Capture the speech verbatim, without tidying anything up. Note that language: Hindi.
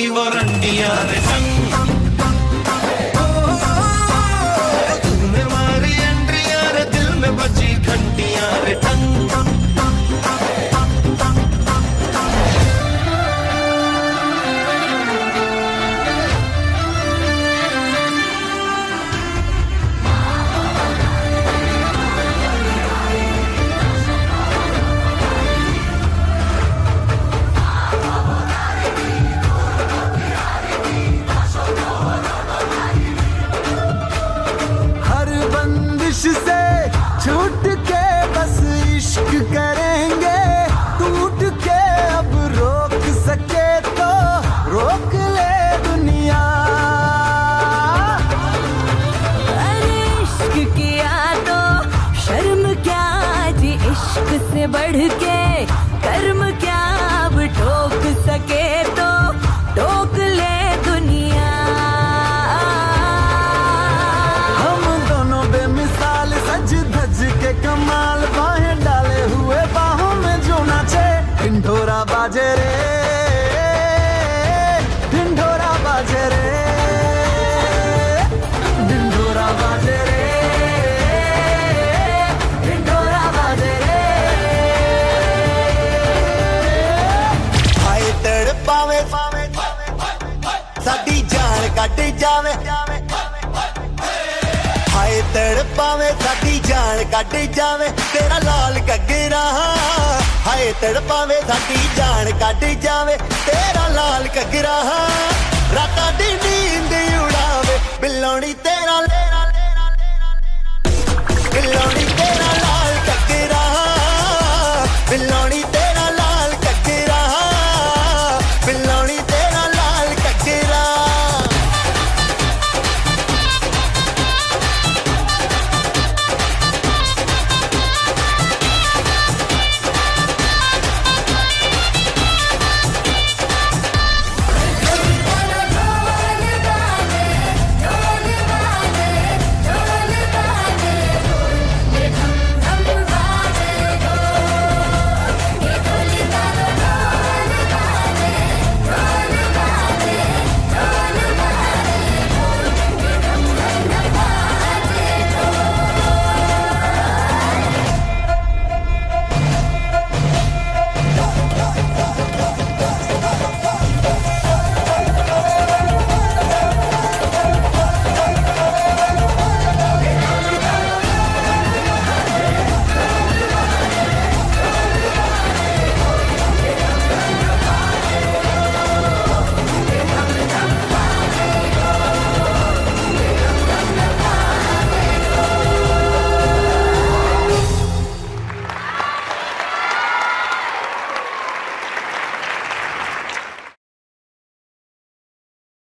दी वो रंडियां रे टंग, तूने मारी एंट्रियां रे दिल में बजी घंटियां रे टंग। से छूट के बस इश्क करेंगे, टूट के अब रोक सके तो रोक ले दुनिया। अरे इश्क किया तो शर्म क्या जी, इश्क से बढ़ के कर्म क्या, अब ठोक सके तो ठोक ले दुनिया। सज धज के कमाल, बाहें डाले हुए बाहों में जो नाचे, ढिंढोरा बाजे रे ढिंढोरा बाजे रे ढिंढोरा बाजे रे ढिंढोरा बाजे रे। हाय तड़पावे साडी जान कट जावे, हाय तड़पावे साडी जान कट जावे, तेरा लाल घग्गरा। हाय तड़पावे साडी जान कट जावे, तेरा लाल घग्गरा। रातां दी नींद उड़ावे बिल्लोनी तेरा, बिल्लोनी तेरा